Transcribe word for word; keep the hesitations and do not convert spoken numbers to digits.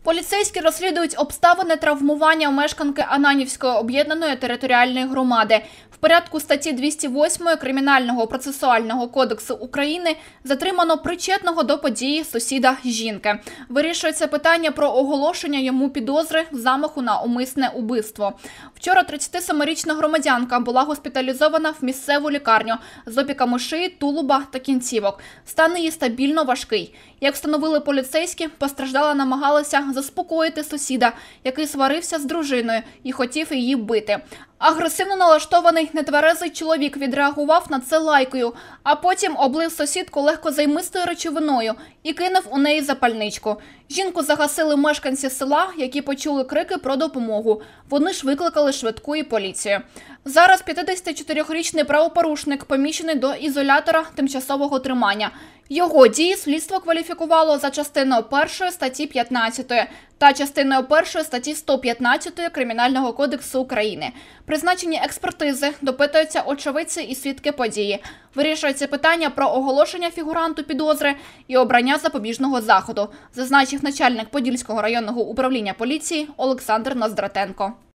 Поліцейські розслідують обставини травмування мешканки Ананівської об'єднаної територіальної громади. В порядку статті двісті восьмої Кримінального процесуального кодексу України затримано причетного до події сусіда жінки. Вирішується питання про оголошення йому підозри в замаху на умисне убивство. Вчора тридцятисемирічна громадянка була госпіталізована в місцеву лікарню з опіками шиї, тулуба та кінцівок. Стан її стабільно важкий. Як встановили поліцейські, постраждала намагалася заспокоїти сусіда, який сварився з дружиною і хотів її бити. Агресивно налаштований нетверезий чоловік відреагував на це лайкою, а потім облив сусідку легкозаймистою речовиною і кинув у неї запальничку. Жінку загасили мешканці села, які почули крики про допомогу. Вони ж викликали швидку і поліцію. Зараз п'ятдесятичотирирічний правопорушник поміщений до ізолятора тимчасового тримання. Його дії слідство кваліфікувало за частиною першої статті п'ятнадцятої та частиною першої статті сто п'ятнадцятої Кримінального кодексу України. Призначені експертизи, допитуються очевидці і свідки події. Вирішується питання про оголошення фігуранту підозри і обрання запобіжного заходу, зазначив начальник Подільського районного управління поліції Олександр Ноздратенко.